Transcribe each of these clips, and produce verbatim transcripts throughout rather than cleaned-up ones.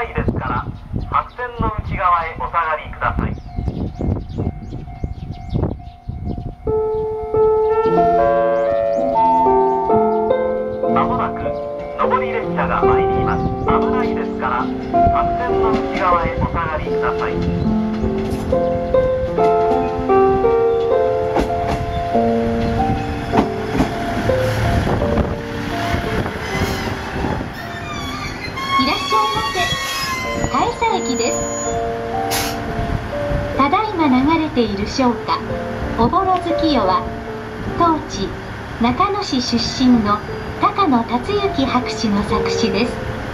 ないですから白線の内側へお下がりください。まもなく上り列車が参ります。危ないですから白線の内側へお下がりください。 いらっしゃいませ。大佐駅です。ただいま流れている唱歌「おぼろ月夜」は当地中野市出身の高野達之博士の作詞です。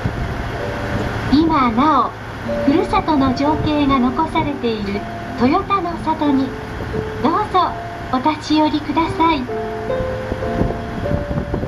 今なおふるさとの情景が残されている豊田の里にどうぞお立ち寄りください。